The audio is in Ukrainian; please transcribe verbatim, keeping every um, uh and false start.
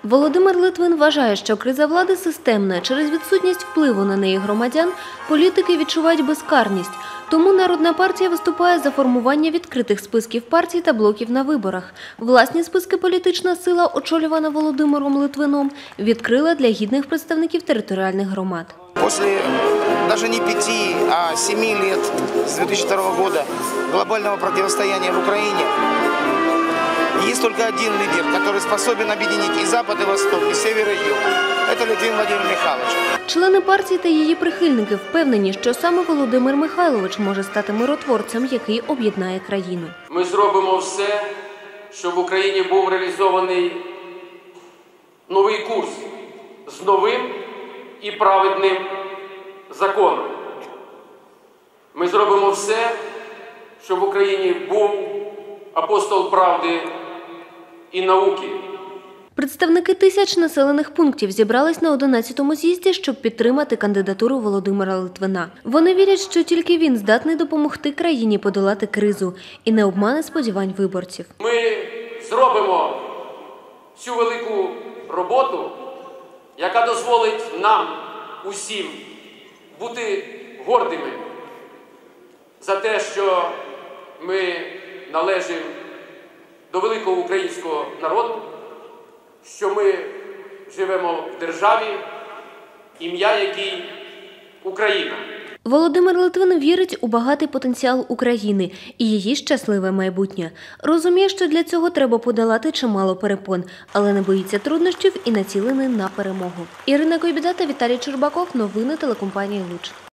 Володимир Литвин вважає, що криза влади системна. Через відсутність впливу на неї громадян політики відчувають безкарність. Тому Народна партія виступає за формування відкритих списків партій та блоків на виборах. Власні списки політична сила, очолювана Володимиром Литвином, відкрила для гідних представників територіальних громад. После даже не пяти, а семи лет с две тысячи второго года глобального противостояния в Украине есть только один лидер, который способен объединить и Запад, и Восток, и Север, и Юг. Это Литвин Владимир Михайлович. Члени партії та її прихильники впевнені, що саме Володимир Михайлович може стати миротворцем, який об'єднає країну. Ми зробимо все, щоб в Україні був реалізований новий курс з новим і праведним законом. Ми зробимо все, щоб в Україні був апостол правди і науки. Представники тисяч населених пунктів зібрались на одинадцятому з'їзді, щоб підтримати кандидатуру Володимира Литвина. Вони вірять, що тільки він здатний допомогти країні подолати кризу і не обмане сподівань виборців. Ми зробимо цю велику роботу, яка дозволить нам усім бути гордими за те, що ми належимо до великого українського народу, що ми живемо в державі, ім'я якій Україна. Володимир Литвин вірить у багатий потенціал України і її щасливе майбутнє. Розуміє, що для цього треба подолати чимало перепон, але не боїться труднощів і націлений на перемогу. Ірина Койбіда та Віталій Чурбаков. Новини телекомпанії «Луч».